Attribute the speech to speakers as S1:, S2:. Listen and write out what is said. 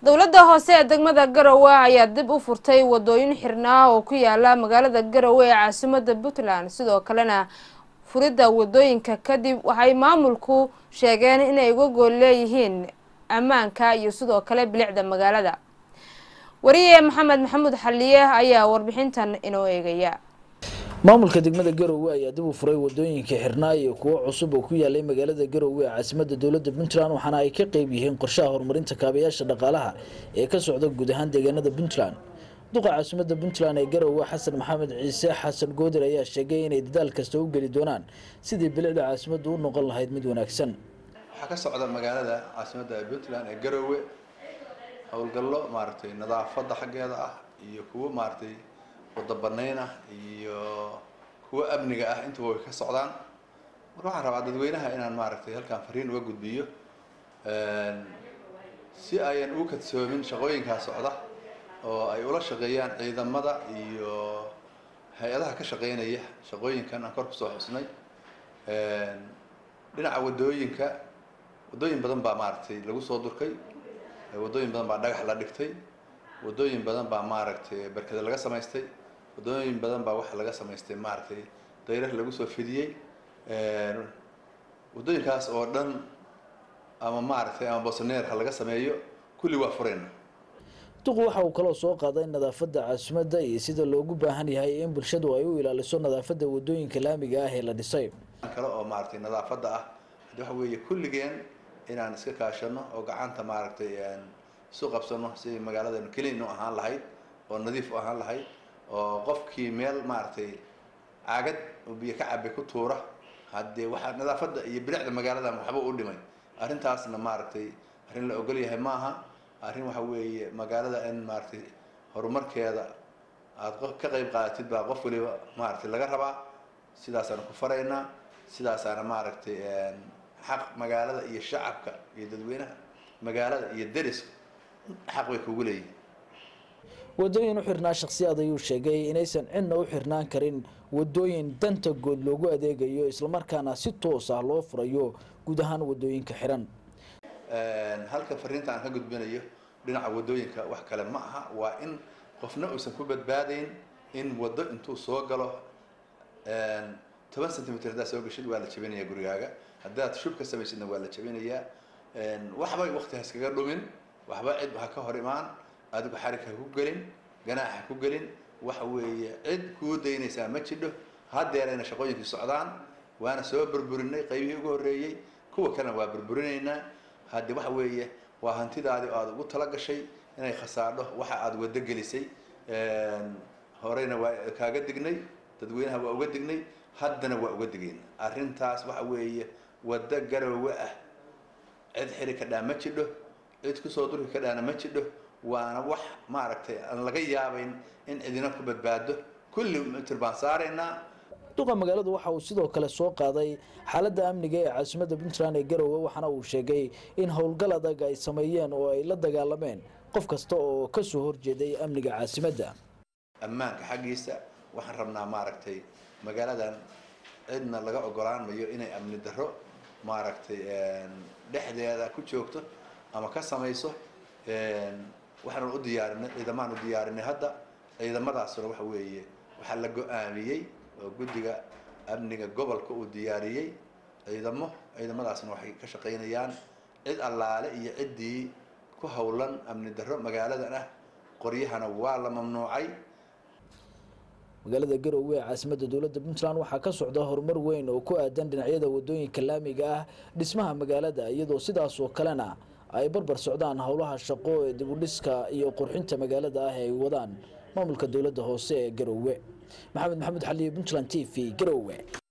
S1: dowladda hoose ee degmada Garowe ayaa dib u furtay wadooyin xirnaa oo ku yaala magaalada Garowe ee caasimadda Puntland sidoo kalena furida wadooyinka kadib waxay maamulku sheegeen inay uga gool leeyihiin ammaanka iyo sidoo kale bilicda magaalada. wariye maxamed xaliye ayaa warbixintan inoo eegaya.
S2: maamulka degmada Garowe ayaa dib u furay wadooyinka xirnaa iyo kuwa cusub oo ku yaalay magaalada Garowe caasimadda dawladda Puntland waxaana ay ka qayb yihiin qorshaha horumarinta kaabayaasha dhaqaalaha ee ka socda guud ahaan deegaanada Puntland. duqa caasimadda Puntland ee Garowe Xasan Maxamed Ciise Xasan Goodir ayaa sheegay inay dadaal kasta u gali doonaan sidii bilicda caasimadda u noqon lahayd mid wanaagsan.
S3: waxa ka socda magaalada caasimadda Puntland ee Garowe hawlgallo maartay nadaafadda xaggeeda ah iyo kuwa maartay wadabanayna iyo kuwa amniga ah inta way ka socdaan. waxaan rabaa dadweynaha inaan maartay halkaan fariin uga gudbiyo si ayaan u kadsoomin shaqooyinka socda oo ay ula shaqeeyaan ciidamada iyo hay'adaha ka shaqeynaya shaqooyinkan aan kor ku soo xusnay. dhinaca wadooyin badan baa maartay lagu soo durkay, wadooyin badan baa dhagax la dhigtay, wadooyin badan baa maartay barkada laga samaystay, wadooyin badan baa waxa laga samaystay maartay dayrar lagu soo fidiyay. wadooyinkaas oo dhan ama maartay ama bosneer laga sameeyo kulli waa fureen.
S2: duqu waxa uu kala soo qaaday nadaafadda caasimadda iyo sida loogu baahan yahay in bulshadu ay u ilaaliso nadaafadda wadooyinka laamiga ah ee la dhisay.
S3: kale oo maartay nadaafadda ah waxa weeye kulligeen inaan iska kaashano oo gacanta maartay soo qabsano si magaalada clean u ahaan lahayd oo nadiif u ahaan lahayd oo qofkii meel maartay caagad oo biyo ka cabay ku tuura hadii waxa nadaafadda iyo bilicda magaalada waxba u dhimay. arrintaasna maartay arrin la ogol yahay maaha, arrin waxa weeye magaalada in maartay horumarkeeda aad ka qayb qaadatid baa qof waliba maartay laga rabaa. sidaas aan ku faraynaa, sidaas aan maartay xaq magaalada iyo shacabka iyo dadweynaha magaalada iyo deriska xaq way kugu leeyihiin.
S2: wadooyin u xirnaa shakhsiyaad ayuu sheegay inaysan cidna u xirnaan karin wadooyin danta guud loogu adeegayo isla markaana si toos ah loo furayo guud ahaan wadooyinka xiran.
S3: halka fariinta aan ka gudbinayo dhinaca wadooyinka wax kale ma aha, waa in qofna uusan ku badbaadayn in wado intuu soo galo 10 cm da soo gashid waa la jabinayaa gurigaaga, haddaad shub ka samaysidna waa la jabinayaa. waxba waqti ha iskaga dhumin, waxba cid ha ka hor imaan, adigu xarig ha ku gelin, ganaax ha ku gelin. waxa weeye cid kuu daynaysaa ma jidho. haddeerayna shaqooyinkii socdaan, waana soo burburinay qaybihii ugu horreeyay, kuwa kalena waa burburinaynaa. haddii waxa weeye waa hantidaadii aad ugu tala gashay inay khasaadho waxa aad wada gelisay. horeyna waa kaaga dignay, dadweynaha waa uga dignay, haddana waa uga digeen. arrintaas waxa weeye wada Garowe ah cid xiri ka dhaa ma jidho, cid ku soo durki ka dhaana ma jidho. waana wax maaragtay aan laga yaabayn in cidina ku badbaado. kulli mitir baan saaraynaa.
S2: duqa magaaladu waxa uu sidoo kale soo qaaday xaaladda amniga ee caasimadda Puntland ee Garowe waxaana uu sheegay in howlgal adag ay sameeyeen oo ay la dagaalameen qof kasta oo ka soo horjeeday amniga caasimadda.
S3: ammaanka xaqiisa waxaan rabnaa maaragtay magaaladan cidna laga ogolaan mayo inay amni darro maaragtay dhexdeeda ku joogto ama ka samayso. waxaan u diyaarinay ciidamaan u diyaarinay hadda ciidamadaasna waxa weeye waxa la go'aamiyay oo guddiga amniga gobolka uu diyaariyay ciidamadaasna waxay ka shaqeynayaan cid allaale iyo ciddii ku howlan amni darro magaaladan ah. qoryahana waa la mamnuucay.
S2: magaalada Garowe ee caasimadda dawladda Puntland waxaa ka socda horumar weyn oo ku aadan dhinacyada wadooyinka laamiga ah dhismaha magaalada iyadoo sidaas oo kalena ay barbar socdaan howlaha shaqo ee dib u dhiska iyo qurxinta magaalada ah ee ay wadaan maamulka dawladda hoose ee Garowe. maxamed xaliye, Puntland TV, Garowe.